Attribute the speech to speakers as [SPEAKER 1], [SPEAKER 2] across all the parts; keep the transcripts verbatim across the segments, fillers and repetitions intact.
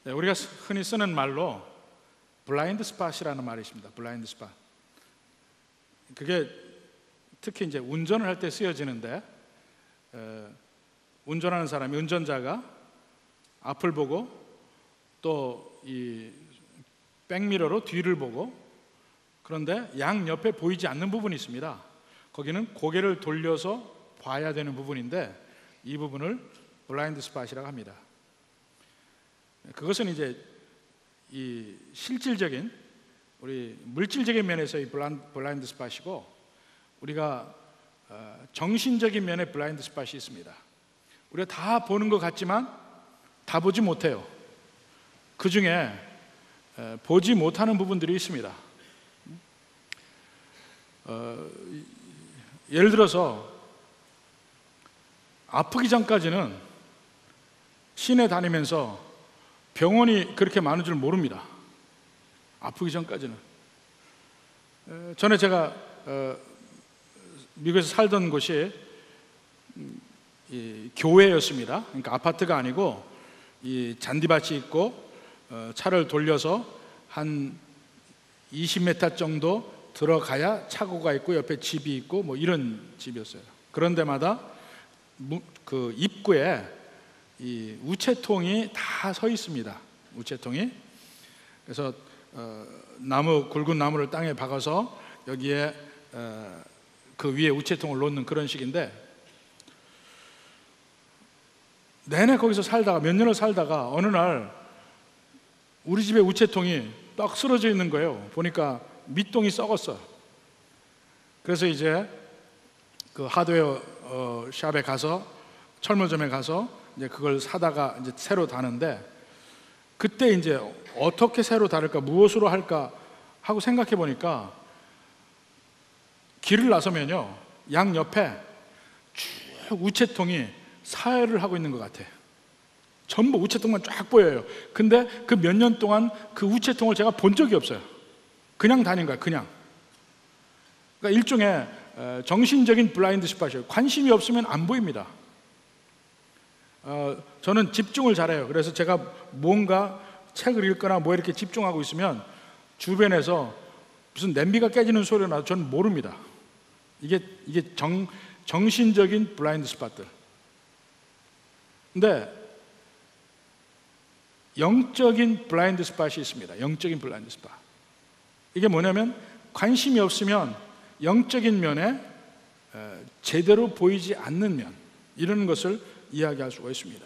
[SPEAKER 1] 네, 우리가 흔히 쓰는 말로 블라인드 스팟이라는 말이 있습니다. 블라인드 스팟. 그게 특히 이제 운전을 할 때 쓰여지는데, 에, 운전하는 사람이, 운전자가 앞을 보고 또 이 백미러로 뒤를 보고, 그런데 양 옆에 보이지 않는 부분이 있습니다. 거기는 고개를 돌려서 봐야 되는 부분인데, 이 부분을 블라인드 스팟이라고 합니다. 그것은 이제 이 실질적인, 우리 물질적인 면에서의 블라인드 스팟이고, 우리가 정신적인 면의 블라인드 스팟이 있습니다. 우리가 다 보는 것 같지만 다 보지 못해요. 그 중에 보지 못하는 부분들이 있습니다. 어, 예를 들어서 아프기 전까지는 시내 다니면서 병원이 그렇게 많은 줄 모릅니다. 아프기 전까지는. 전에 제가 어, 미국에서 살던 곳이 이 교회였습니다. 그러니까 아파트가 아니고 이 잔디밭이 있고, 어, 차를 돌려서 한 이십 미터 정도 들어가야 차고가 있고 옆에 집이 있고 뭐 이런 집이었어요. 그런 데마다 그 입구에 이 우체통이 다 서 있습니다. 우체통이. 그래서 어, 나무, 굵은 나무를 땅에 박아서 여기에 어, 그 위에 우체통을 놓는 그런 식인데, 내내 거기서 살다가 몇 년을 살다가 어느 날 우리 집에 우체통이 딱 쓰러져 있는 거예요. 보니까 밑동이 썩었어. 그래서 이제 그 하드웨어 어, 샵에 가서, 철물점에 가서 이제 그걸 사다가 이제 새로 다는데, 그때 이제 어떻게 새로 다를까, 무엇으로 할까 하고 생각해 보니까, 길을 나서면요 양 옆에 쭉 우체통이 사회를 하고 있는 것 같아. 전부 우체통만 쫙 보여요. 근데 그 몇 년 동안 그 우체통을 제가 본 적이 없어요. 그냥 다닌 거야, 그냥. 그러니까 일종의 정신적인 블라인드 스팟이에요. 관심이 없으면 안 보입니다. 어, 저는 집중을 잘해요. 그래서 제가 뭔가 책을 읽거나 뭐 이렇게 집중하고 있으면 주변에서 무슨 냄비가 깨지는 소리가 나도 저는 모릅니다. 이게, 이게 정, 정신적인 블라인드 스팟들. 근데 영적인 블라인드 스팟이 있습니다. 영적인 블라인드 스팟. 이게 뭐냐면, 관심이 없으면 영적인 면에 제대로 보이지 않는 면, 이런 것을 이야기할 수가 있습니다.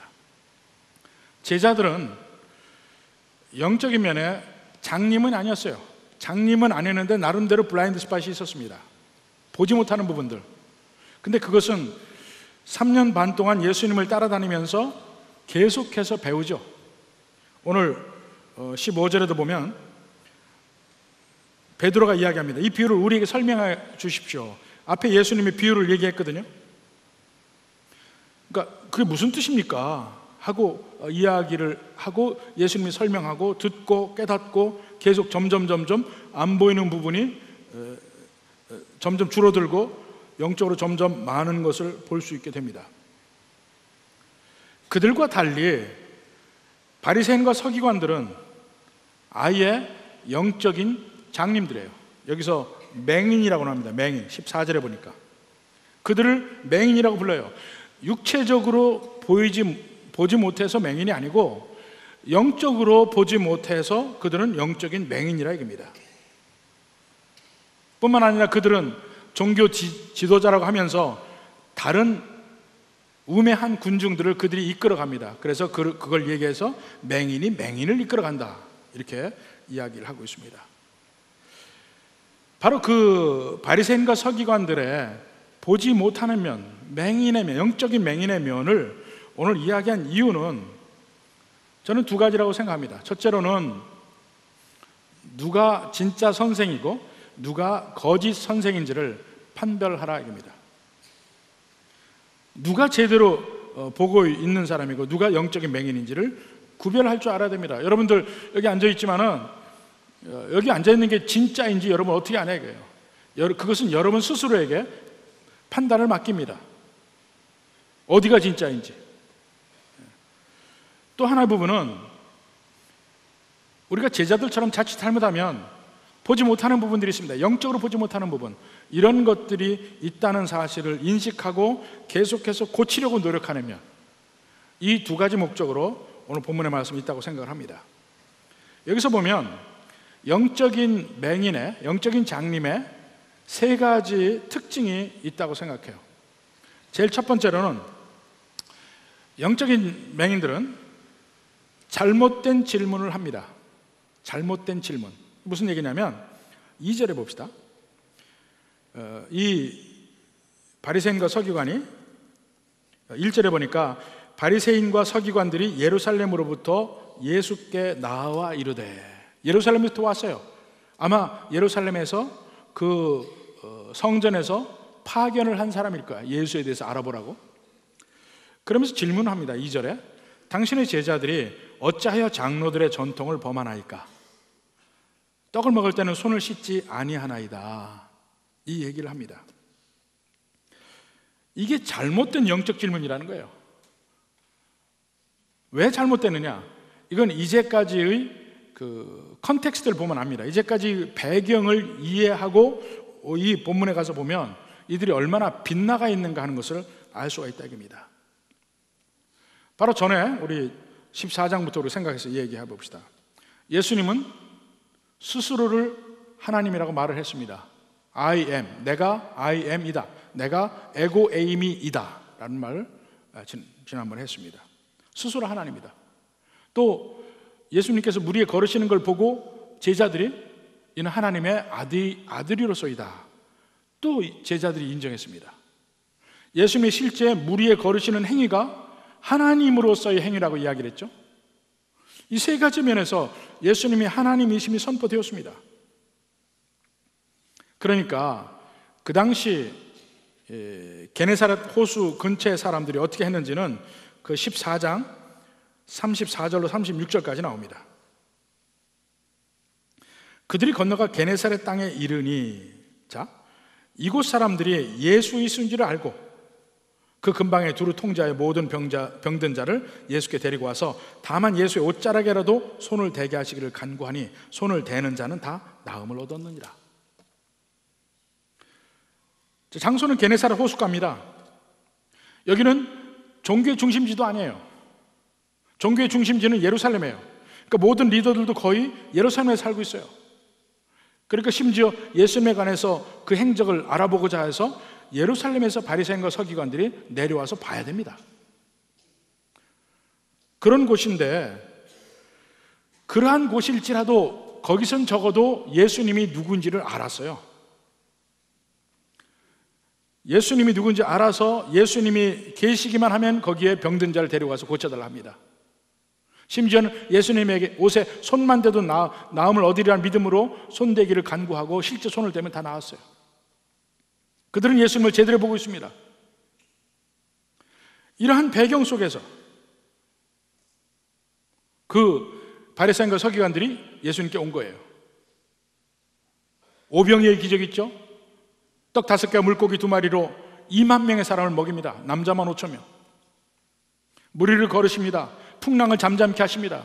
[SPEAKER 1] 제자들은 영적인 면에 장님은 아니었어요. 장님은 아니었는데 나름대로 블라인드 스팟이 있었습니다. 보지 못하는 부분들. 근데 그것은 삼 년 반 동안 예수님을 따라다니면서 계속해서 배우죠. 오늘 십오 절에도 보면 베드로가 이야기합니다. 이 비유를 우리에게 설명해 주십시오. 앞에 예수님이 비유를 얘기했거든요. 그러니까 그게 무슨 뜻입니까? 하고 이야기를 하고 예수님이 설명하고 듣고 깨닫고 계속 점점 점점 안 보이는 부분이 점점 줄어들고 영적으로 점점 많은 것을 볼 수 있게 됩니다. 그들과 달리 바리새인과 서기관들은 아예 영적인 장님들이에요. 여기서 맹인이라고 합니다. 맹인. 십사 절에 보니까 그들을 맹인이라고 불러요. 육체적으로 보이지, 보지 못해서 맹인이 아니고 영적으로 보지 못해서 그들은 영적인 맹인이라 이깁니다. 뿐만 아니라 그들은 종교 지, 지도자라고 하면서 다른 우매한 군중들을 그들이 이끌어갑니다. 그래서 그, 그걸 얘기해서 맹인이 맹인을 이끌어간다, 이렇게 이야기를 하고 있습니다. 바로 그 바리새인과 서기관들의 보지 못하는 면, 맹인의 면, 영적인 맹인의 면을 오늘 이야기한 이유는 저는 두 가지라고 생각합니다. 첫째로는 누가 진짜 선생이고 누가 거짓 선생인지를 판별하라 이겁니다. 누가 제대로 보고 있는 사람이고 누가 영적인 맹인인지를 구별할 줄 알아야 됩니다. 여러분들 여기 앉아 있지만은 여기 앉아 있는 게 진짜인지 여러분 어떻게 아냐 이거예요. 그것은 여러분 스스로에게 판단을 맡깁니다. 어디가 진짜인지. 또 하나의 부분은 우리가 제자들처럼 자칫 잘못하면 보지 못하는 부분들이 있습니다. 영적으로 보지 못하는 부분, 이런 것들이 있다는 사실을 인식하고 계속해서 고치려고 노력하려면 이 두 가지 목적으로 오늘 본문의 말씀이 있다고 생각을 합니다. 여기서 보면 영적인 맹인의, 영적인 장님의 세 가지 특징이 있다고 생각해요. 제일 첫 번째로는 영적인 맹인들은 잘못된 질문을 합니다. 잘못된 질문. 무슨 얘기냐면 이 절에 봅시다. 어, 이 바리새인과 서기관이 일 절에 보니까 바리새인과 서기관들이 예루살렘으로부터 예수께 나와 이르되, 예루살렘부터 왔어요. 아마 예루살렘에서 그 성전에서 파견을 한 사람일 거야. 예수에 대해서 알아보라고. 그러면서 질문합니다. 이 절에 당신의 제자들이 어찌하여 장로들의 전통을 범하나이까? 떡을 먹을 때는 손을 씻지 아니하나이다. 이 얘기를 합니다. 이게 잘못된 영적 질문이라는 거예요. 왜 잘못되느냐? 이건 이제까지의 그 컨텍스트를 보면 압니다. 이제까지 배경을 이해하고 이 본문에 가서 보면 이들이 얼마나 빗나가 있는가 하는 것을 알 수가 있다 이겁니다. 바로 전에 우리 십사 장부터 우리 생각해서 얘기해 봅시다. 예수님은 스스로를 하나님이라고 말을 했습니다. I am, 내가 I am이다, 내가 에고 에이미이다 라는 말을 지난번에 했습니다. 스스로 하나님이다. 또 예수님께서 무리에 걸으시는 걸 보고 제자들이 이는 하나님의 아들, 아들이로소이다, 또 제자들이 인정했습니다. 예수님이 실제 무리에 걸으시는 행위가 하나님으로서의 행위라고 이야기를 했죠. 이 세 가지 면에서 예수님이 하나님이심이 선포되었습니다. 그러니까 그 당시 게네사렛 호수 근처의 사람들이 어떻게 했는지는 그 십사 장 삼십사 절로 삼십육 절까지 나옵니다. 그들이 건너가 게네사렛 땅에 이르니, 자, 이곳 사람들이 예수 있은지를 알고 그 근방에 두루 통제하여 모든 병자, 병든 자를 예수께 데리고 와서 다만 예수의 옷자락에라도 손을 대게 하시기를 간구하니 손을 대는 자는 다 나음을 얻었느니라. 장소는 게네사렛 호숫가입니다. 여기는 종교의 중심지도 아니에요. 종교의 중심지는 예루살렘이에요. 그러니까 모든 리더들도 거의 예루살렘에 살고 있어요. 그러니까 심지어 예수님에 관해서 그 행적을 알아보고자 해서 예루살렘에서 바리새인과 서기관들이 내려와서 봐야 됩니다. 그런 곳인데, 그러한 곳일지라도 거기선 적어도 예수님이 누군지를 알았어요. 예수님이 누군지 알아서 예수님이 계시기만 하면 거기에 병든 자를 데려가서 고쳐달라 합니다. 심지어는 예수님에게 옷에 손만 대도 나, 나음을 얻으리라는 믿음으로 손대기를 간구하고 실제 손을 대면 다 나았어요. 그들은 예수님을 제대로 보고 있습니다. 이러한 배경 속에서 그 바리새인과 서기관들이 예수님께 온 거예요. 오병이의 기적 있죠? 떡 다섯 개와 물고기 두 마리로 이만 명의 사람을 먹입니다. 남자만 오천 명. 무리를 걸으십니다. 풍랑을 잠잠케 하십니다.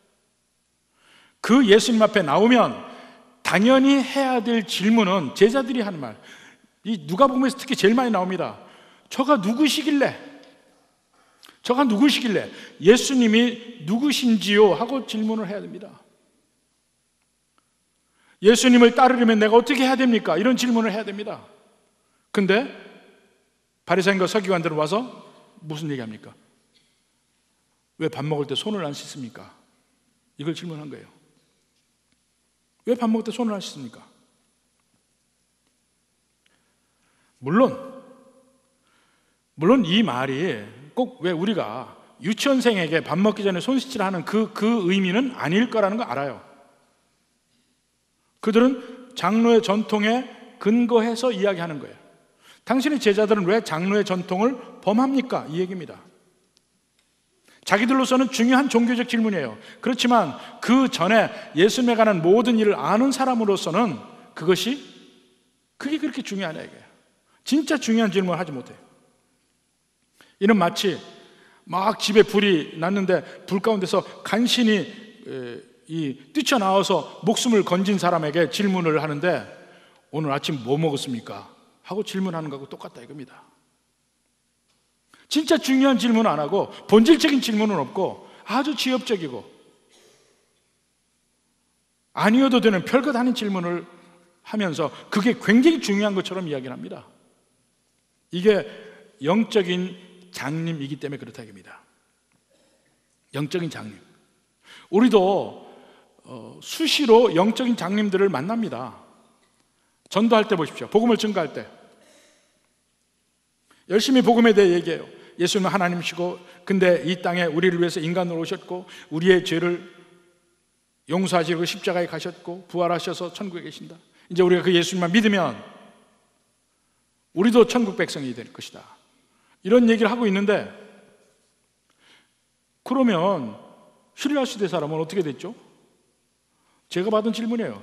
[SPEAKER 1] 그 예수님 앞에 나오면 당연히 해야 될 질문은 제자들이 하는 말, 이 누가복음에서 특히 제일 많이 나옵니다. 저가 누구시길래, 저가 누구시길래, 예수님이 누구신지요? 하고 질문을 해야 됩니다. 예수님을 따르려면 내가 어떻게 해야 됩니까? 이런 질문을 해야 됩니다. 근데 바리새인과 서기관들은 와서 무슨 얘기합니까? 왜 밥 먹을 때 손을 안 씻습니까? 이걸 질문한 거예요. 왜 밥 먹을 때 손을 안 씻습니까? 물론 물론 이 말이 꼭 왜 우리가 유치원생에게 밥 먹기 전에 손 씻으라 하는 그, 그 의미는 아닐 거라는 거 알아요. 그들은 장로의 전통에 근거해서 이야기하는 거예요. 당신의 제자들은 왜 장로의 전통을 범합니까? 이 얘기입니다. 자기들로서는 중요한 종교적 질문이에요. 그렇지만 그 전에 예수님에 관한 모든 일을 아는 사람으로서는 그것이 그게 그렇게 중요하냐 이거예요. 진짜 중요한 질문을 하지 못해요. 이는 마치 막 집에 불이 났는데 불 가운데서 간신히 이 뛰쳐나와서 목숨을 건진 사람에게 질문을 하는데 오늘 아침 뭐 먹었습니까? 하고 질문하는 거하고 똑같다 이겁니다. 진짜 중요한 질문 안 하고 본질적인 질문은 없고 아주 지엽적이고 아니어도 되는 별것 아닌 질문을 하면서 그게 굉장히 중요한 것처럼 이야기를 합니다. 이게 영적인 장님이기 때문에 그렇다 이겁니다. 영적인 장님. 우리도 어, 수시로 영적인 장님들을 만납니다. 전도할 때 보십시오. 복음을 증거할 때 열심히 복음에 대해 얘기해요. 예수님은 하나님이시고 근데 이 땅에 우리를 위해서 인간으로 오셨고 우리의 죄를 용서하시고 십자가에 가셨고 부활하셔서 천국에 계신다. 이제 우리가 그 예수님만 믿으면 우리도 천국 백성이 될 것이다. 이런 얘기를 하고 있는데 그러면 신라 시대 사람은 어떻게 됐죠? 제가 받은 질문이에요.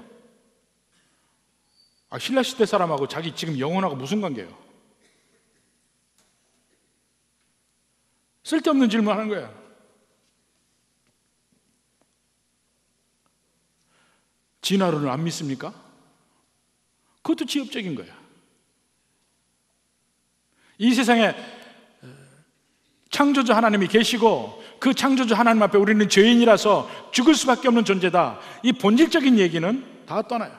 [SPEAKER 1] 아, 신라 시대 사람하고 자기 지금 영혼하고 무슨 관계예요? 쓸데없는 질문 하는 거예요. 진화론을 안 믿습니까? 그것도 지엽적인 거예요. 이 세상에 창조주 하나님이 계시고 그 창조주 하나님 앞에 우리는 죄인이라서 죽을 수밖에 없는 존재다. 이 본질적인 얘기는 다 떠나요.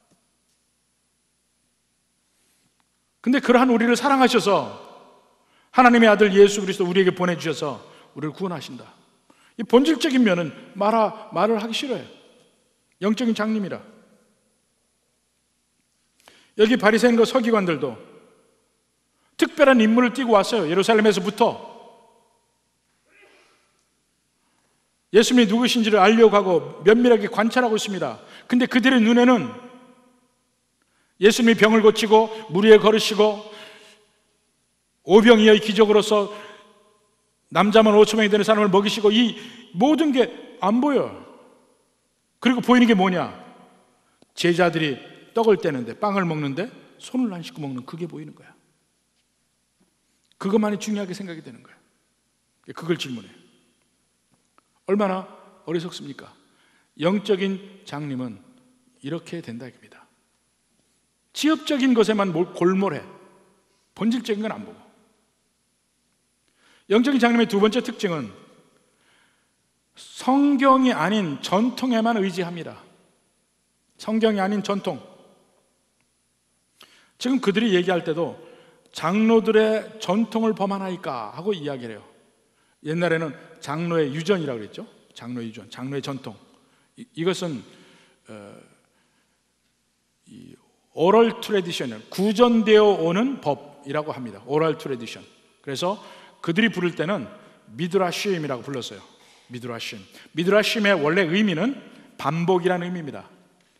[SPEAKER 1] 근데 그러한 우리를 사랑하셔서 하나님의 아들 예수 그리스도 우리에게 보내주셔서 우리를 구원하신다. 이 본질적인 면은 말하, 말을 하기 싫어요. 영적인 장님이라. 여기 바리새인과 서기관들도 특별한 임무를 띠고 왔어요. 예루살렘에서부터 예수님이 누구신지를 알려고 하고 면밀하게 관찰하고 있습니다. 근데 그들의 눈에는 예수님이 병을 고치고 물 위에 걸으시고 오병이어의 기적으로서 남자만 오천 명이 되는 사람을 먹이시고 이 모든 게 안 보여요. 그리고 보이는 게 뭐냐? 제자들이 떡을 떼는데 빵을 먹는데 손을 안 씻고 먹는 그게 보이는 거야. 그것만이 중요하게 생각이 되는 거야. 그걸 질문해. 얼마나 어리석습니까? 영적인 장님은 이렇게 된다 이겁니다. 지엽적인 것에만 골몰해. 본질적인 건 안 보고. 영적인 장님의 두 번째 특징은 성경이 아닌 전통에만 의지합니다. 성경이 아닌 전통. 지금 그들이 얘기할 때도 장로들의 전통을 범하나이까 하고 이야기를 해요. 옛날에는 장로의 유전이라고 그랬죠. 장로의 유전, 장로의 전통. 이, 이것은 어, 이 오럴 트래디션, 구전되어 오는 법이라고 합니다. 오럴 트래디션. 그래서 그들이 부를 때는 미드라심이라고 불렀어요. 미드라심. 미드라심의 원래 의미는 반복이라는 의미입니다.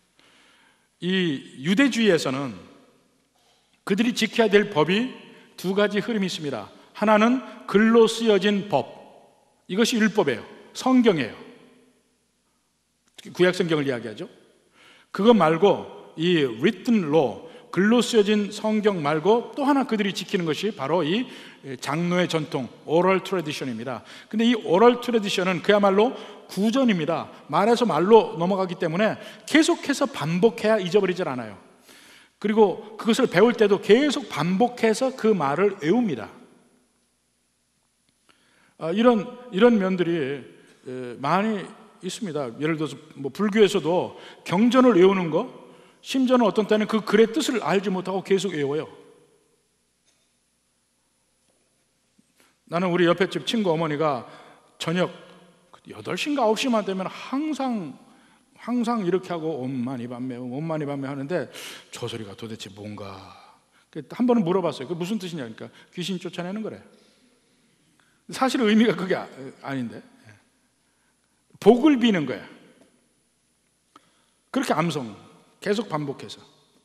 [SPEAKER 1] 이 유대주의에서는 그들이 지켜야 될 법이 두 가지 흐름이 있습니다. 하나는 글로 쓰여진 법. 이것이 율법이에요. 성경이에요. 구약 성경을 이야기하죠. 그것 말고 이 written law, 글로 쓰여진 성경 말고 또 하나 그들이 지키는 것이 바로 이 장로의 전통, oral tradition입니다. 근데 이 oral tradition은 그야말로 구전입니다. 말에서 말로 넘어가기 때문에 계속해서 반복해야 잊어버리질 않아요. 그리고 그것을 배울 때도 계속 반복해서 그 말을 외웁니다. 아, 이런 이런 면들이 많이 있습니다. 예를 들어서 뭐 불교에서도 경전을 외우는 거, 심지어는 어떤 때는 그 글의 뜻을 알지 못하고 계속 외워요. 나는 우리 옆에 집 친구 어머니가 저녁 여덟 시인가 아홉 시만 되면 항상 항상 이렇게 하고 옴마니 밤매 옴마니 밤매 하는데 저 소리가 도대체 뭔가 한 번은 물어봤어요. 그게 무슨 뜻이냐. 그러니까 귀신 쫓아내는 거래. 사실 의미가 그게 아닌데 복을 비는 거야. 그렇게 암송 계속 반복해서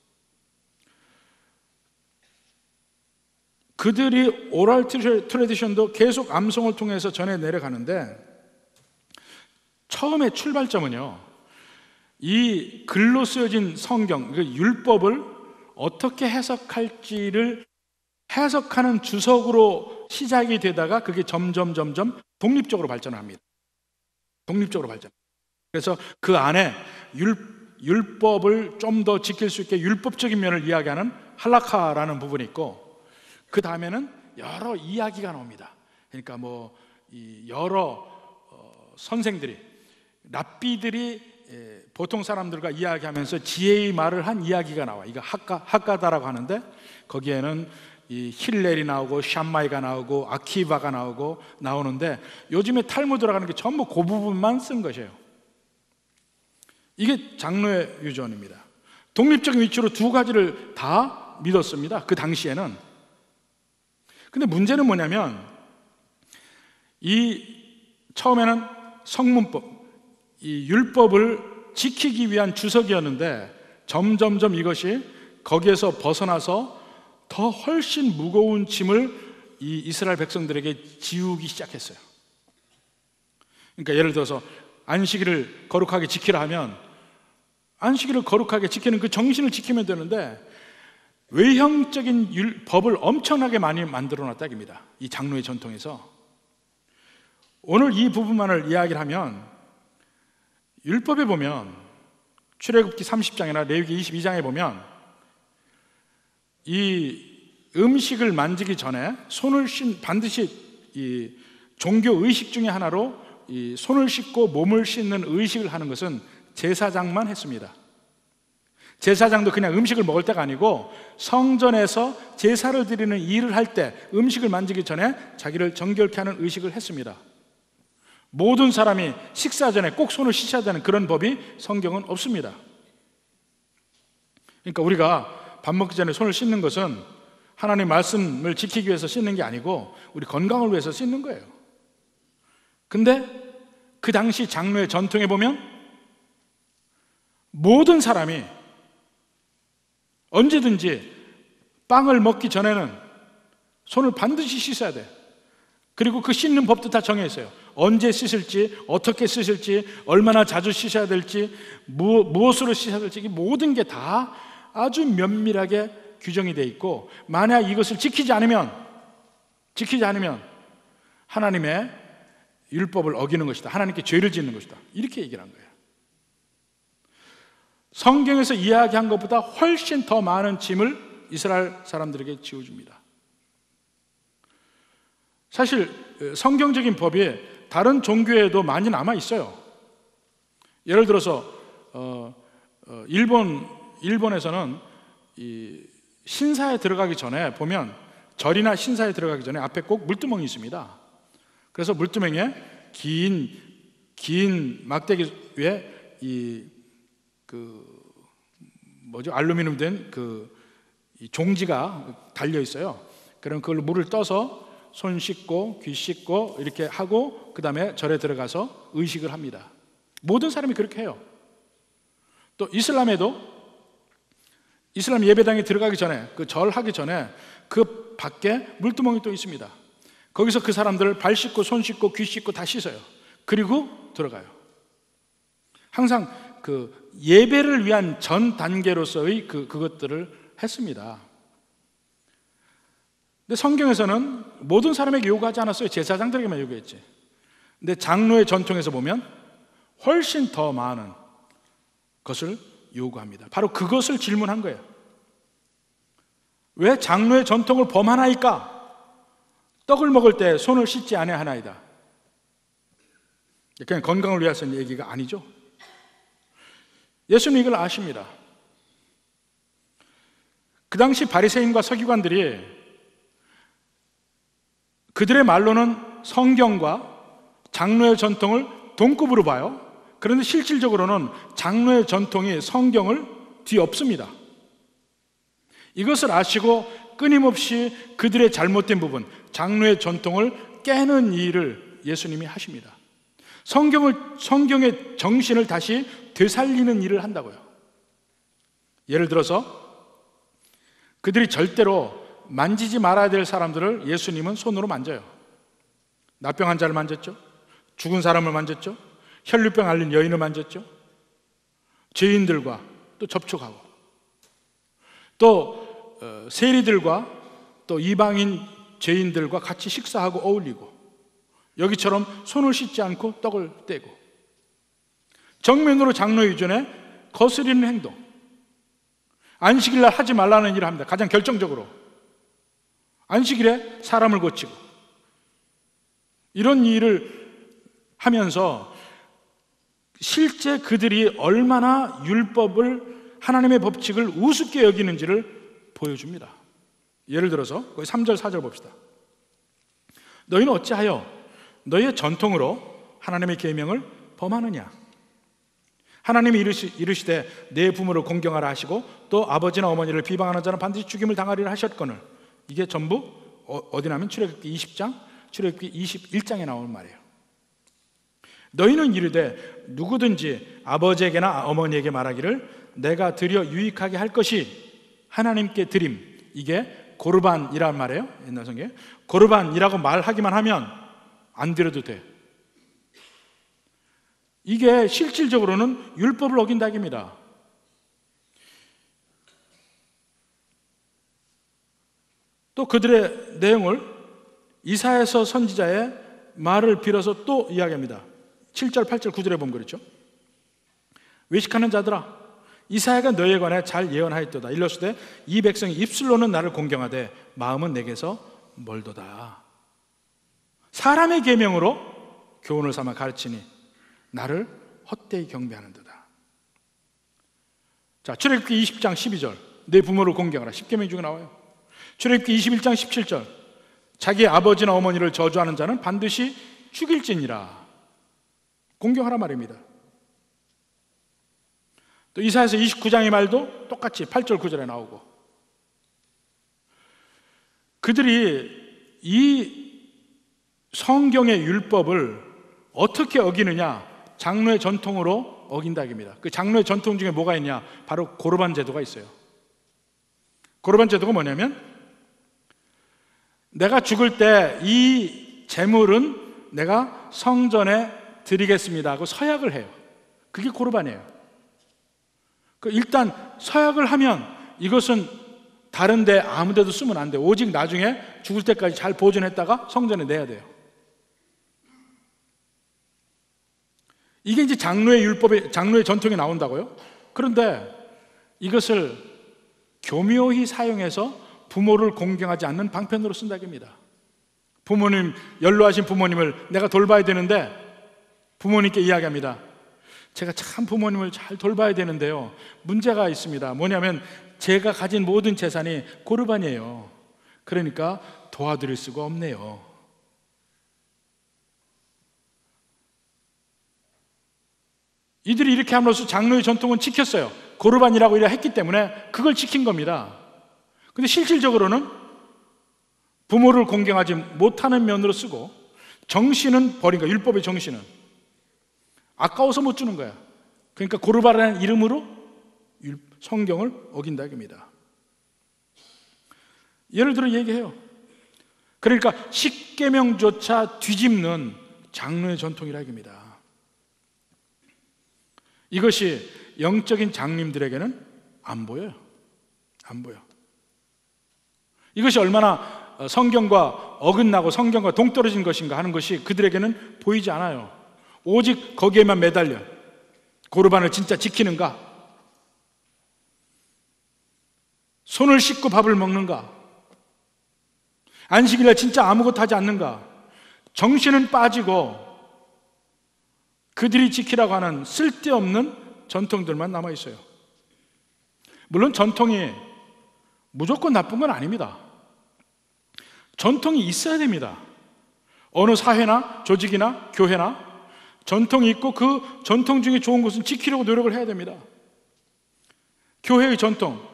[SPEAKER 1] 그들이 오랄 트래디션도 계속 암송을 통해서 전해 내려가는데 처음에 출발점은요, 이 글로 쓰여진 성경, 그 율법을 어떻게 해석할지를 해석하는 주석으로 시작이 되다가 그게 점점 점점 독립적으로 발전합니다. 독립적으로 발전. 그래서 그 안에 율, 율법을 좀 더 지킬 수 있게 율법적인 면을 이야기하는 할라카라는 부분이 있고, 그 다음에는 여러 이야기가 나옵니다. 그러니까 뭐 이 여러 어, 선생들이, 랍비들이 예, 보통 사람들과 이야기하면서 지혜의 말을 한 이야기가 나와. 이거 학가, 학가다라고 하는데, 거기에는 이 힐렐이 나오고 샴마이가 나오고 아키바가 나오고 나오는데, 요즘에 탈무드라고 하는 게 전부 그 부분만 쓴 것이에요. 이게 장로의 유전입니다. 독립적인 위치로 두 가지를 다 믿었습니다, 그 당시에는. 근데 문제는 뭐냐면, 이 처음에는 성문법, 이 율법을 지키기 위한 주석이었는데, 점점점 이것이 거기에서 벗어나서 더 훨씬 무거운 짐을 이 이스라엘 백성들에게 지우기 시작했어요. 그러니까 예를 들어서 안식일을 거룩하게 지키라 하면, 안식일을 거룩하게 지키는 그 정신을 지키면 되는데, 외형적인 율, 법을 엄청나게 많이 만들어 놨다 입니다, 이 장로의 전통에서. 오늘 이 부분만을 이야기를 하면, 율법에 보면 출애굽기 삼십 장이나 레위기 이십이 장에 보면 이 음식을 만지기 전에 손을 씻, 반드시 이 종교 의식 중에 하나로 이 손을 씻고 몸을 씻는 의식을 하는 것은 제사장만 했습니다. 제사장도 그냥 음식을 먹을 때가 아니고, 성전에서 제사를 드리는 일을 할 때 음식을 만지기 전에 자기를 정결케 하는 의식을 했습니다. 모든 사람이 식사 전에 꼭 손을 씻어야 되는 그런 법이 성경은 없습니다. 그러니까 우리가 밥 먹기 전에 손을 씻는 것은 하나님의 말씀을 지키기 위해서 씻는 게 아니고 우리 건강을 위해서 씻는 거예요. 근데 그 당시 장로의 전통에 보면 모든 사람이 언제든지 빵을 먹기 전에는 손을 반드시 씻어야 돼. 그리고 그 씻는 법도 다 정해 있어요. 언제 씻을지, 어떻게 씻을지, 얼마나 자주 씻어야 될지, 무, 무엇으로 씻어야 될지, 모든 게 다 아주 면밀하게 규정이 되어 있고, 만약 이것을 지키지 않으면 지키지 않으면 하나님의 율법을 어기는 것이다, 하나님께 죄를 짓는 것이다, 이렇게 얘기를 한 거예요. 성경에서 이야기한 것보다 훨씬 더 많은 짐을 이스라엘 사람들에게 지어줍니다. 사실 성경적인 법이 다른 종교에도 많이 남아 있어요. 예를 들어서 어, 어, 일본 일본에서는 이 신사에 들어가기 전에 보면, 절이나 신사에 들어가기 전에 앞에 꼭 물두멍이 있습니다. 그래서 물두멍에 긴 긴 막대기 위에 이 그 뭐죠, 알루미늄 된 그 종지가 달려 있어요. 그럼 그걸 물을 떠서 손 씻고 귀 씻고 이렇게 하고, 그 다음에 절에 들어가서 의식을 합니다. 모든 사람이 그렇게 해요. 또 이슬람에도 이슬람 예배당에 들어가기 전에, 그 절하기 전에 그 밖에 물두멍이 또 있습니다. 거기서 그 사람들을 발 씻고 손 씻고 귀 씻고 다 씻어요. 그리고 들어가요. 항상 그 예배를 위한 전 단계로서의 그, 그것들을 했습니다. 근데 성경에서는 모든 사람에게 요구하지 않았어요. 제사장들에게만 요구했지. 근데 장로의 전통에서 보면 훨씬 더 많은 것을 요구합니다. 바로 그것을 질문한 거예요. 왜 장로의 전통을 범하나이까? 떡을 먹을 때 손을 씻지 아니하나이다. 그냥 건강을 위해서는 얘기가 아니죠. 예수님 이걸 아십니다. 그 당시 바리새인과 서기관들이 그들의 말로는 성경과 장로의 전통을 동급으로 봐요. 그런데 실질적으로는 장로의 전통이 성경을 뒤엎습니다. 이것을 아시고 끊임없이 그들의 잘못된 부분, 장로의 전통을 깨는 일을 예수님이 하십니다. 성경을, 성경의 정신을 다시 되살리는 일을 한다고요. 예를 들어서 그들이 절대로 만지지 말아야 될 사람들을 예수님은 손으로 만져요. 나병 환자를 만졌죠. 죽은 사람을 만졌죠. 혈류병 앓는 여인을 만졌죠. 죄인들과 또 접촉하고, 또 어, 세리들과 또 이방인 죄인들과 같이 식사하고 어울리고, 여기처럼 손을 씻지 않고 떡을 떼고, 정면으로 장로의 의존에 거스리는 행동, 안식일날 하지 말라는 일을 합니다. 가장 결정적으로 안식일에 사람을 고치고 이런 일을 하면서 실제 그들이 얼마나 율법을, 하나님의 법칙을 우습게 여기는지를 보여줍니다. 예를 들어서 거기 삼 절 사 절 봅시다. 너희는 어찌하여 너희의 전통으로 하나님의 계명을 범하느냐? 하나님이 이르시, 이르시되 내 부모를 공경하라 하시고 또 아버지나 어머니를 비방하는 자는 반드시 죽임을 당하리라 하셨거늘. 이게 전부 어, 어디 나면 출애굽기 이십 장, 출애굽기 이십일 장에 나오는 말이에요. 너희는 이르되 누구든지 아버지에게나 어머니에게 말하기를 내가 드려 유익하게 할 것이 하나님께 드림. 이게 고르반이란 말이에요. 옛날 성경에 고르반이라고 말하기만 하면 안 드려도 돼. 이게 실질적으로는 율법을 어긴다 입니다. 또 그들의 내용을 이사야서 선지자의 말을 빌어서 또 이야기합니다. 칠 절, 팔 절, 구 절에 보면 그렇죠. 외식하는 자들아, 이사야가 너희에 관해 잘 예언하였도다. 일러스되 이 백성이 입술로는 나를 공경하되 마음은 내게서 멀도다. 사람의 계명으로 교훈을 삼아 가르치니 나를 헛되이 경배하는도다. 자, 출애굽기 이십 장 십이 절 내 부모를 공경하라. 십 계명 중에 나와요. 출애굽기 이십일 장 십칠 절 자기 아버지나 어머니를 저주하는 자는 반드시 죽일지니라. 공경하라 말입니다. 또 이사야서 이십구 장의 말도 똑같이 팔 절 구 절에 나오고, 그들이 이 성경의 율법을 어떻게 어기느냐? 장로의 전통으로 어긴다입니다. 그 장로의 전통 중에 뭐가 있냐? 바로 고르반 제도가 있어요. 고르반 제도가 뭐냐면 내가 죽을 때 이 제물은 내가 성전에 드리겠습니다 하고 서약을 해요. 그게 고르반이에요. 일단 서약을 하면 이것은 다른 데 아무 데도 쓰면 안 돼요. 오직 나중에 죽을 때까지 잘 보존했다가 성전에 내야 돼요. 이게 이제 장로의 율법에, 장로의 전통에 나온다고요? 그런데 이것을 교묘히 사용해서 부모를 공경하지 않는 방편으로 쓴다고 합니다. 부모님, 연로하신 부모님을 내가 돌봐야 되는데 부모님께 이야기합니다. 제가 참 부모님을 잘 돌봐야 되는데요, 문제가 있습니다. 뭐냐면 제가 가진 모든 재산이 고르반이에요. 그러니까 도와드릴 수가 없네요. 이들이 이렇게 함으로써 장로의 전통은 지켰어요. 고르반이라고 이래 했기 때문에 그걸 지킨 겁니다. 근데 실질적으로는 부모를 공경하지 못하는 면으로 쓰고 정신은 버린 거야. 율법의 정신은 아까워서 못 주는 거야. 그러니까 고르반이라는 이름으로 성경을 어긴다 입니다. 예를 들어 얘기해요. 그러니까 십계명조차 뒤집는 장로의 전통이라 입니다. 이것이 영적인 장님들에게는 안 보여요. 안 보여. 이것이 얼마나 성경과 어긋나고 성경과 동떨어진 것인가 하는 것이 그들에게는 보이지 않아요. 오직 거기에만 매달려. 고르반을 진짜 지키는가? 손을 씻고 밥을 먹는가? 안식일에 진짜 아무것도 하지 않는가? 정신은 빠지고 그들이 지키라고 하는 쓸데없는 전통들만 남아있어요. 물론 전통이 무조건 나쁜 건 아닙니다. 전통이 있어야 됩니다. 어느 사회나 조직이나 교회나 전통이 있고 그 전통 중에 좋은 것은 지키려고 노력을 해야 됩니다. 교회의 전통,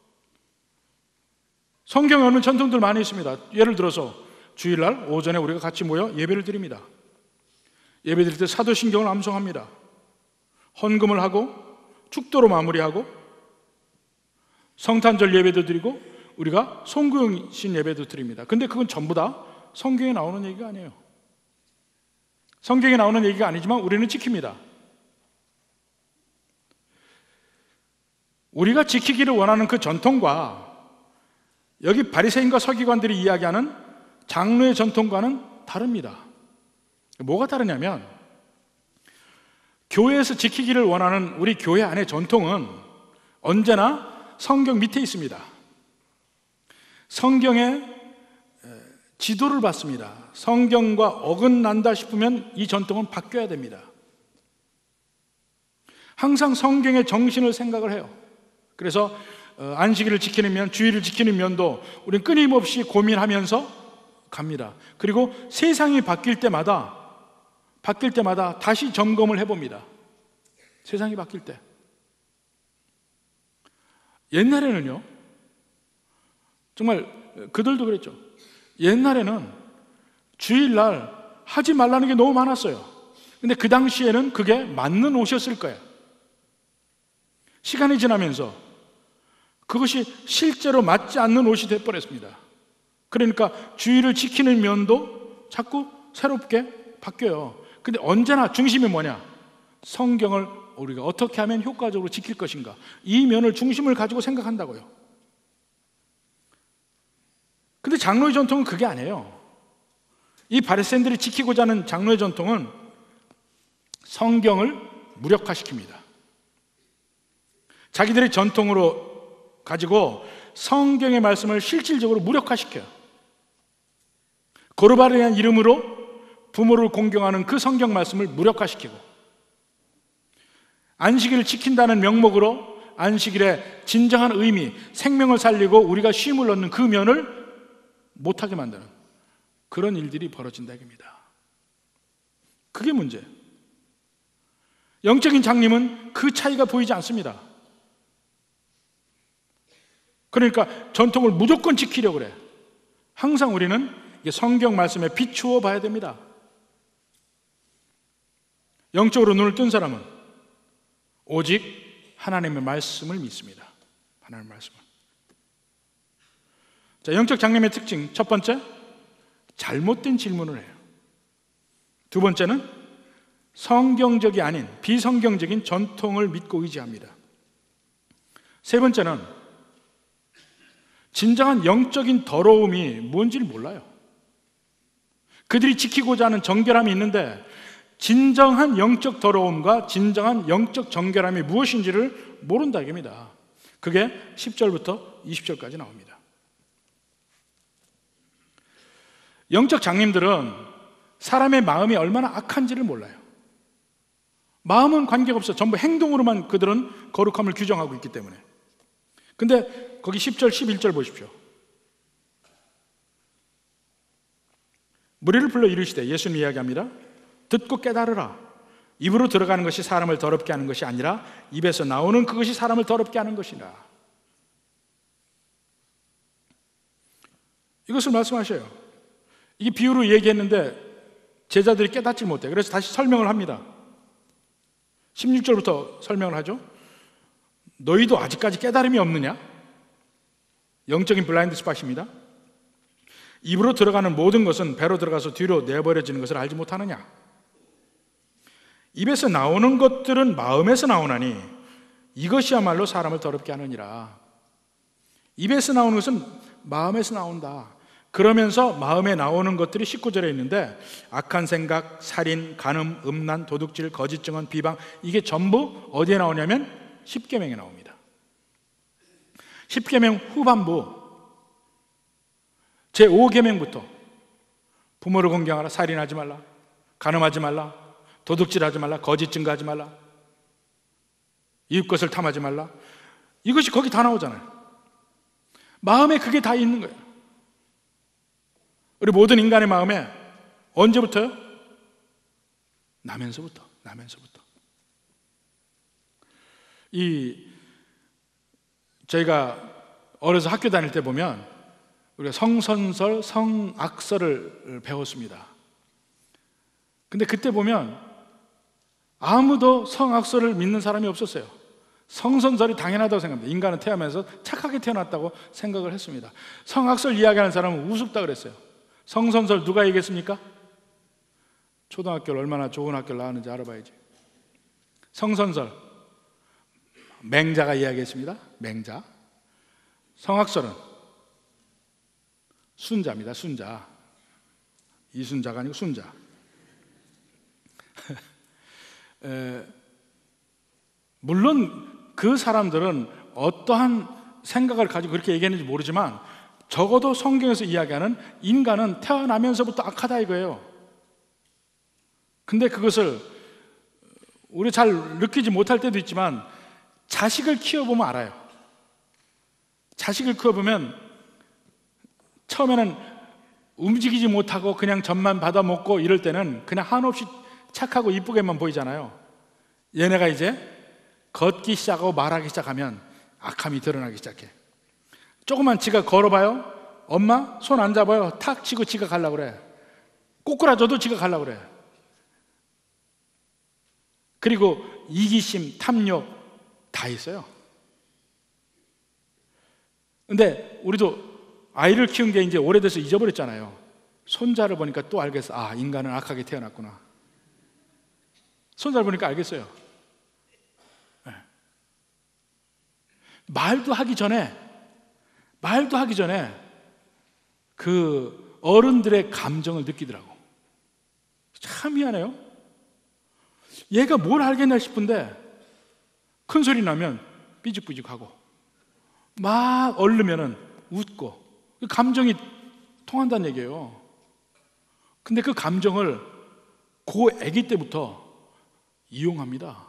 [SPEAKER 1] 성경에 없는 전통들 많이 있습니다. 예를 들어서 주일날 오전에 우리가 같이 모여 예배를 드립니다. 예배 드릴 때 사도신경을 암송합니다. 헌금을 하고 축도로 마무리하고 성탄절 예배도 드리고 우리가 송구영신 예배도 드립니다. 근데 그건 전부 다 성경에 나오는 얘기가 아니에요. 성경에 나오는 얘기가 아니지만 우리는 지킵니다. 우리가 지키기를 원하는 그 전통과 여기 바리새인과 서기관들이 이야기하는 장로의 전통과는 다릅니다. 뭐가 다르냐면 교회에서 지키기를 원하는 우리 교회 안의 전통은 언제나 성경 밑에 있습니다. 성경의 지도를 받습니다. 성경과 어긋난다 싶으면 이 전통은 바뀌어야 됩니다. 항상 성경의 정신을 생각을 해요. 그래서 안식일을 지키는 면, 주일을 지키는 면도 우리는 끊임없이 고민하면서 갑니다. 그리고 세상이 바뀔 때마다 바뀔 때마다 다시 점검을 해봅니다. 세상이 바뀔 때. 옛날에는요, 정말 그들도 그랬죠. 옛날에는 주일날 하지 말라는 게 너무 많았어요. 근데 그 당시에는 그게 맞는 옷이었을 거예요. 시간이 지나면서 그것이 실제로 맞지 않는 옷이 되어버렸습니다. 그러니까 주의를 지키는 면도 자꾸 새롭게 바뀌어요. 근데 언제나 중심이 뭐냐? 성경을 우리가 어떻게 하면 효과적으로 지킬 것인가, 이 면을 중심을 가지고 생각한다고요. 근데 장로의 전통은 그게 아니에요. 이 바리새인들이 지키고자 하는 장로의 전통은 성경을 무력화시킵니다. 자기들의 전통으로 가지고 성경의 말씀을 실질적으로 무력화시켜요. 고르바르라는 이름으로 부모를 공경하는 그 성경 말씀을 무력화시키고, 안식일을 지킨다는 명목으로 안식일의 진정한 의미, 생명을 살리고 우리가 쉼을 얻는 그 면을 못하게 만드는 그런 일들이 벌어진다 이겁니다. 그게 문제예요. 영적인 장님은 그 차이가 보이지 않습니다. 그러니까 전통을 무조건 지키려고 그래. 항상 우리는 성경 말씀에 비추어 봐야 됩니다. 영적으로 눈을 뜬 사람은 오직 하나님의 말씀을 믿습니다. 하나님의 말씀을. 자, 영적 장님의 특징 첫 번째, 잘못된 질문을 해요. 두 번째는 성경적이 아닌 비성경적인 전통을 믿고 의지합니다. 세 번째는 진정한 영적인 더러움이 뭔지를 몰라요. 그들이 지키고자 하는 정결함이 있는데 진정한 영적 더러움과 진정한 영적 정결함이 무엇인지를 모른다 이겁니다. 그게 십 절부터 이십 절까지 나옵니다. 영적 장님들은 사람의 마음이 얼마나 악한지를 몰라요. 마음은 관계가 없어. 전부 행동으로만 그들은 거룩함을 규정하고 있기 때문에. 근데 거기 십 절, 십일 절 보십시오. 무리를 불러 이르시되, 예수님 이야기합니다. 듣고 깨달으라. 입으로 들어가는 것이 사람을 더럽게 하는 것이 아니라 입에서 나오는 그것이 사람을 더럽게 하는 것이라. 이것을 말씀하셔요. 이게 비유로 얘기했는데 제자들이 깨닫지 못해. 그래서 다시 설명을 합니다. 십육 절부터 설명을 하죠. 너희도 아직까지 깨달음이 없느냐? 영적인 블라인드 스팟입니다. 입으로 들어가는 모든 것은 배로 들어가서 뒤로 내버려지는 것을 알지 못하느냐? 입에서 나오는 것들은 마음에서 나오나니 이것이야말로 사람을 더럽게 하느니라. 입에서 나오는 것은 마음에서 나온다. 그러면서 마음에 나오는 것들이 십구 절에 있는데 악한 생각, 살인, 간음, 음란, 도둑질, 거짓 증언, 비방, 이게 전부 어디에 나오냐면 십계명에 나옵니다. 십계명 후반부 제오 계명부터 부모를 공경하라, 살인하지 말라, 간음하지 말라, 도둑질하지 말라, 거짓 증거하지 말라, 이웃 것을 탐하지 말라, 이것이 거기 다 나오잖아요. 마음에 그게 다 있는 거예요. 우리 모든 인간의 마음에 언제부터요? 나면서부터, 나면서부터. 이 저희가 어려서 학교 다닐 때 보면 우리가 성선설, 성악설을 배웠습니다. 근데 그때 보면 아무도 성악설을 믿는 사람이 없었어요. 성선설이 당연하다고 생각합니다. 인간은 태어나면서 착하게 태어났다고 생각을 했습니다. 성악설 이야기하는 사람은 우습다 그랬어요. 성선설 누가 얘기했습니까? 초등학교를 얼마나 좋은 학교를 나왔는지 알아봐야지. 성선설 맹자가 이야기했습니다. 맹자. 성악설은 순자입니다. 순자. 이순자가 아니고 순자. 에, 물론 그 사람들은 어떠한 생각을 가지고 그렇게 얘기했는지 모르지만 적어도 성경에서 이야기하는 인간은 태어나면서부터 악하다 이거예요. 근데 그것을 우리 잘 느끼지 못할 때도 있지만 자식을 키워보면 알아요. 자식을 키워보면 처음에는 움직이지 못하고 그냥 젖만 받아먹고 이럴 때는 그냥 한없이 착하고 이쁘게만 보이잖아요. 얘네가 이제 걷기 시작하고 말하기 시작하면 악함이 드러나기 시작해. 조금만 지가 걸어봐요. 엄마 손 안 잡아요. 탁 치고 지가 가려고 그래. 꼬꾸라져도 지가 가려고 그래. 그리고 이기심, 탐욕 다 있어요. 근데 우리도 아이를 키운 게 이제 오래돼서 잊어버렸잖아요. 손자를 보니까 또 알겠어. 아, 인간은 악하게 태어났구나. 손자를 보니까 알겠어요. 네. 말도 하기 전에 말도 하기 전에 그 어른들의 감정을 느끼더라고. 참 미안해요. 얘가 뭘 알겠나 싶은데 큰 소리 나면 삐죽삐죽하고 막 얼르면은 웃고 감정이 통한다는 얘기예요. 근데 그 감정을 고 아기 때부터 이용합니다.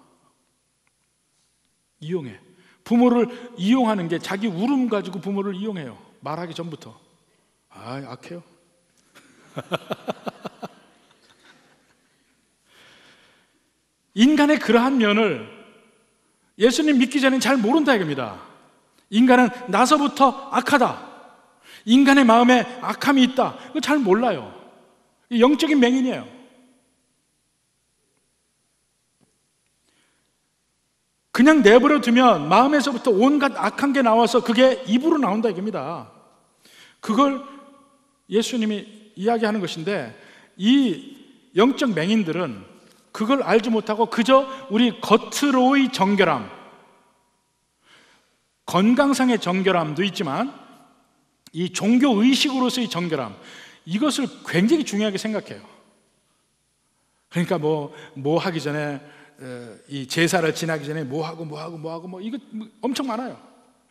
[SPEAKER 1] 이용해. 부모를 이용하는 게 자기 울음 가지고 부모를 이용해요. 말하기 전부터. 아, 악해요. 인간의 그러한 면을 예수님 믿기 전엔 잘 모른다 이겁니다. 인간은 나서부터 악하다. 인간의 마음에 악함이 있다. 이거 잘 몰라요. 영적인 맹인이에요. 그냥 내버려 두면 마음에서부터 온갖 악한 게 나와서 그게 입으로 나온다 이겁니다. 그걸 예수님이 이야기하는 것인데 이 영적 맹인들은 그걸 알지 못하고 그저 우리 겉으로의 정결함, 건강상의 정결함도 있지만 이 종교 의식으로서의 정결함, 이것을 굉장히 중요하게 생각해요. 그러니까 뭐, 뭐 하기 전에 이 제사를 지나기 전에 뭐 하고 뭐 하고 뭐 하고 뭐 이거 엄청 많아요.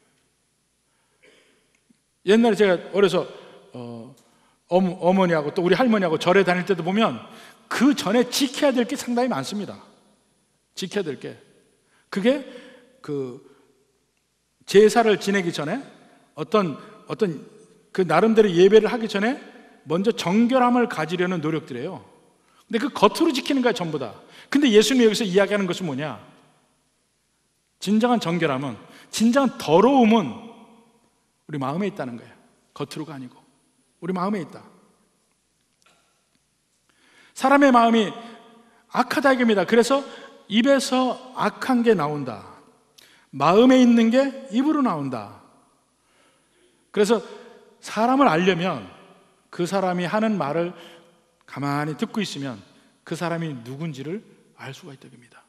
[SPEAKER 1] 옛날에 제가 어려서 어, 어머니하고 또 우리 할머니하고 절에 다닐 때도 보면 그 전에 지켜야 될 게 상당히 많습니다. 지켜야 될 게. 그게 그 제사를 지내기 전에 어떤 어떤 그 나름대로 예배를 하기 전에 먼저 정결함을 가지려는 노력들이에요. 근데 그 겉으로 지키는 거야 전부 다. 근데 예수님이 여기서 이야기하는 것은 뭐냐? 진정한 정결함은, 진정한 더러움은 우리 마음에 있다는 거예요. 겉으로가 아니고 우리 마음에 있다. 사람의 마음이 악하다 이겁니다. 그래서 입에서 악한 게 나온다. 마음에 있는 게 입으로 나온다. 그래서 사람을 알려면 그 사람이 하는 말을 가만히 듣고 있으면 그 사람이 누군지를 알 수가 있다 이겁니다.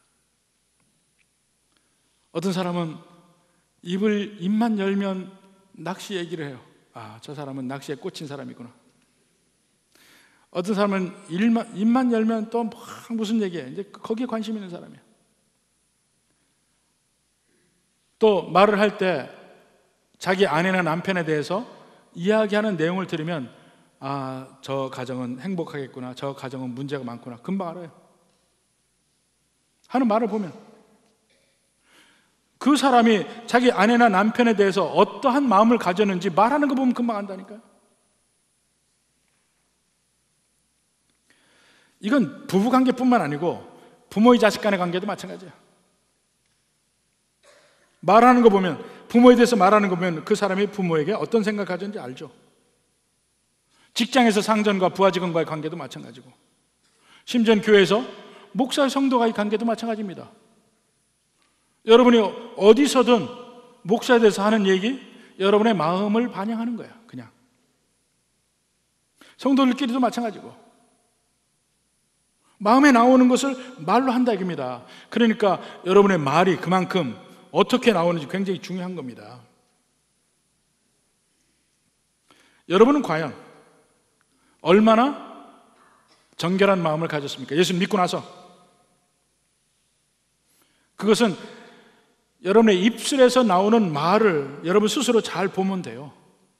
[SPEAKER 1] 어떤 사람은 입을 입만 열면 낚시 얘기를 해요. 아, 저 사람은 낚시에 꽂힌 사람이구나. 어떤 사람은 입만, 입만 열면 또 막 무슨 얘기해. 이제 거기에 관심 있는 사람이야. 또 말을 할 때 자기 아내나 남편에 대해서 이야기하는 내용을 들으면 아, 저 가정은 행복하겠구나, 저 가정은 문제가 많구나 금방 알아요. 하는 말을 보면 그 사람이 자기 아내나 남편에 대해서 어떠한 마음을 가졌는지 말하는 거 보면 금방 안다니까요. 이건 부부관계뿐만 아니고 부모의 자식 간의 관계도 마찬가지예요. 말하는 거 보면, 부모에 대해서 말하는 거 보면 그 사람이 부모에게 어떤 생각을 가졌는지 알죠. 직장에서 상전과 부하 직원과의 관계도 마찬가지고, 심지어 교회에서 목사 성도와의 관계도 마찬가지입니다. 여러분이 어디서든 목사에 대해서 하는 얘기, 여러분의 마음을 반영하는 거예요. 그냥 성도들끼리도 마찬가지고 마음에 나오는 것을 말로 한다 이겁니다. 그러니까 여러분의 말이 그만큼 어떻게 나오는지 굉장히 중요한 겁니다. 여러분은 과연 얼마나 정결한 마음을 가졌습니까? 예수를 믿고 나서. 그것은 여러분의 입술에서 나오는 말을 여러분 스스로 잘 보면 돼요.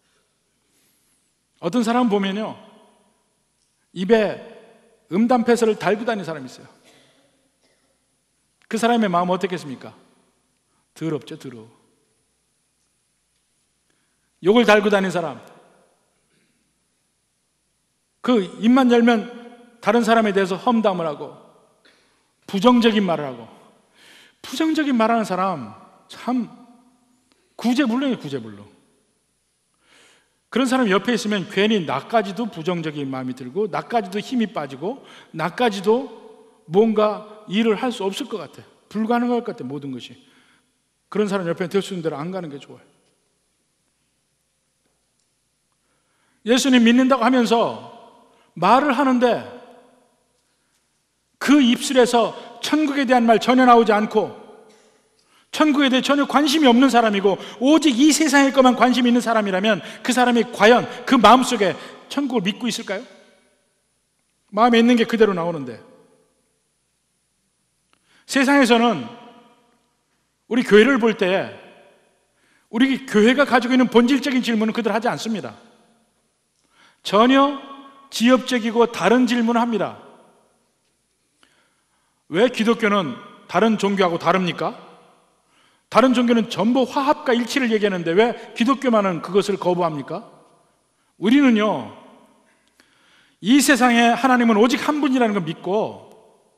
[SPEAKER 1] 어떤 사람 보면요, 입에 음담패서를 달고 다니는 사람이 있어요. 그 사람의 마음은 어떻겠습니까? 더럽죠, 더러워. 욕을 달고 다니는 사람, 그 입만 열면 다른 사람에 대해서 험담을 하고 부정적인 말을 하고, 부정적인 말하는 사람 참 구제불능이에요, 구제불능. 그런 사람 옆에 있으면 괜히 나까지도 부정적인 마음이 들고, 나까지도 힘이 빠지고, 나까지도 뭔가 일을 할 수 없을 것 같아. 불가능할 것 같아, 모든 것이. 그런 사람 옆에 될 수 있는 대로 안 가는 게 좋아요. 예수님 믿는다고 하면서 말을 하는데 그 입술에서 천국에 대한 말 전혀 나오지 않고, 천국에 대해 전혀 관심이 없는 사람이고 오직 이 세상의 것만 관심이 있는 사람이라면 그 사람이 과연 그 마음속에 천국을 믿고 있을까요? 마음에 있는 게 그대로 나오는데. 세상에서는 우리 교회를 볼 때 우리 교회가 가지고 있는 본질적인 질문은 그들 하지 않습니다. 전혀 지엽적이고 다른 질문을 합니다. 왜 기독교는 다른 종교하고 다릅니까? 다른 종교는 전부 화합과 일치를 얘기하는데 왜 기독교만은 그것을 거부합니까? 우리는요, 이 세상에 하나님은 오직 한 분이라는 걸 믿고,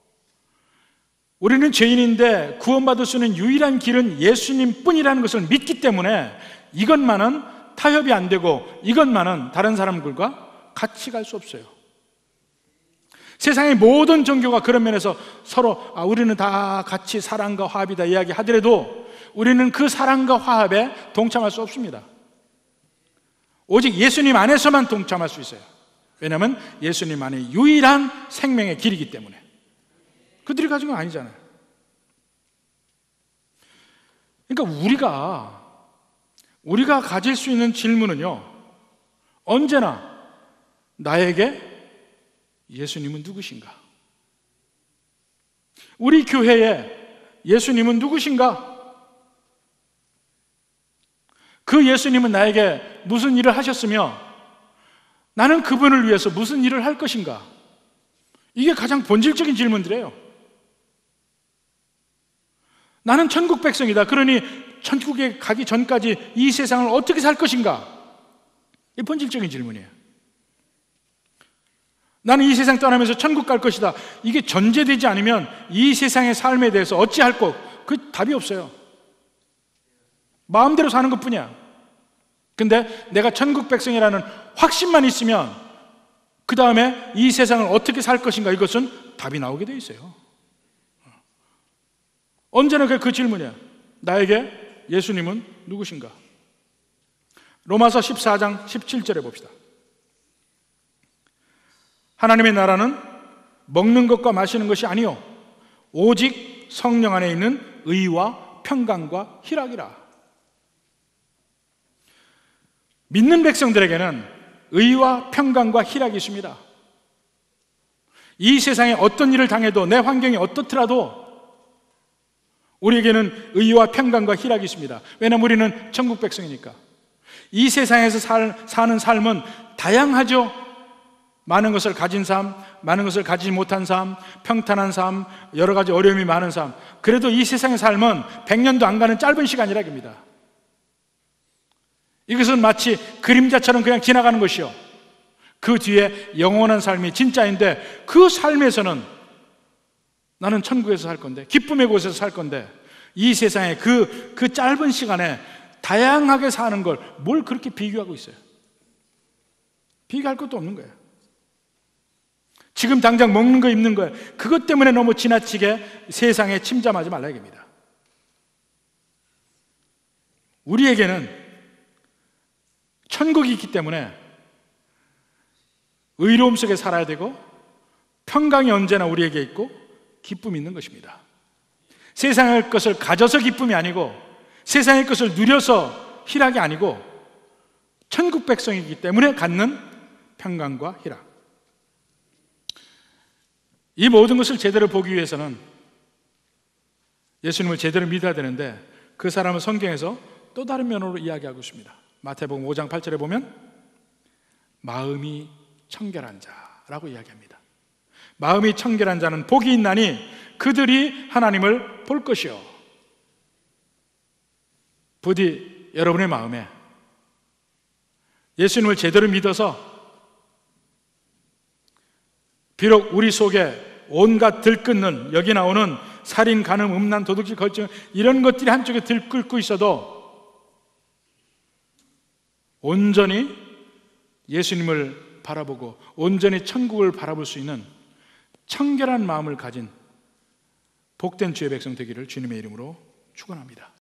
[SPEAKER 1] 우리는 죄인인데 구원받을 수 있는 유일한 길은 예수님 뿐이라는 것을 믿기 때문에 이것만은 타협이 안 되고 이것만은 다른 사람들과 같이 갈 수 없어요. 세상의 모든 종교가 그런 면에서 서로 아, 우리는 다 같이 사랑과 화합이다 이야기하더라도 우리는 그 사랑과 화합에 동참할 수 없습니다. 오직 예수님 안에서만 동참할 수 있어요. 왜냐하면 예수님 안에 유일한 생명의 길이기 때문에. 그들이 가진 건 아니잖아요. 그러니까 우리가 우리가 가질 수 있는 질문은요, 언제나 나에게 예수님은 누구신가? 우리 교회에 예수님은 누구신가? 그 예수님은 나에게 무슨 일을 하셨으며 나는 그분을 위해서 무슨 일을 할 것인가? 이게 가장 본질적인 질문들이에요. 나는 천국 백성이다. 그러니 천국에 가기 전까지 이 세상을 어떻게 살 것인가? 이게 본질적인 질문이에요. 나는 이 세상 떠나면서 천국 갈 것이다. 이게 전제되지 않으면 이 세상의 삶에 대해서 어찌할 것, 그 답이 없어요. 마음대로 사는 것뿐이야. 근데 내가 천국 백성이라는 확신만 있으면 그 다음에 이 세상을 어떻게 살 것인가, 이것은 답이 나오게 돼 있어요. 언제나 그 질문이야. 나에게 예수님은 누구신가? 로마서 십사 장 십칠 절에 봅시다. 하나님의 나라는 먹는 것과 마시는 것이 아니요 오직 성령 안에 있는 의와 평강과 희락이라. 믿는 백성들에게는 의와 평강과 희락이 있습니다. 이 세상에 어떤 일을 당해도, 내 환경이 어떻더라도 우리에게는 의와 평강과 희락이 있습니다. 왜냐하면 우리는 천국 백성이니까. 이 세상에서 살, 사는 삶은 다양하죠. 많은 것을 가진 삶, 많은 것을 가지지 못한 삶, 평탄한 삶, 여러 가지 어려움이 많은 삶. 그래도 이 세상의 삶은 백 년도 안 가는 짧은 시간이라 합니다. 이것은 마치 그림자처럼 그냥 지나가는 것이요, 그 뒤에 영원한 삶이 진짜인데, 그 삶에서는 나는 천국에서 살 건데, 기쁨의 곳에서 살 건데, 이 세상에 그, 그 짧은 시간에 다양하게 사는 걸 뭘 그렇게 비교하고 있어요? 비교할 것도 없는 거예요. 지금 당장 먹는 거, 입는 거, 그것 때문에 너무 지나치게 세상에 침잠하지 말라 이겁니다. 우리에게는 천국이 있기 때문에 의로움 속에 살아야 되고, 평강이 언제나 우리에게 있고, 기쁨이 있는 것입니다. 세상의 것을 가져서 기쁨이 아니고, 세상의 것을 누려서 희락이 아니고, 천국 백성이기 때문에 갖는 평강과 희락. 이 모든 것을 제대로 보기 위해서는 예수님을 제대로 믿어야 되는데, 그 사람은 성경에서 또 다른 면으로 이야기하고 있습니다. 마태복음 오 장 팔 절에 보면 마음이 청결한 자라고 이야기합니다. 마음이 청결한 자는 복이 있나니 그들이 하나님을 볼 것이요. 부디 여러분의 마음에 예수님을 제대로 믿어서 비록 우리 속에 온갖 들끓는, 여기 나오는 살인, 간음, 음란, 도둑질, 거짓 이런 것들이 한쪽에 들끓고 있어도 온전히 예수님을 바라보고 온전히 천국을 바라볼 수 있는 청결한 마음을 가진 복된 주의 백성 되기를 주님의 이름으로 축원합니다.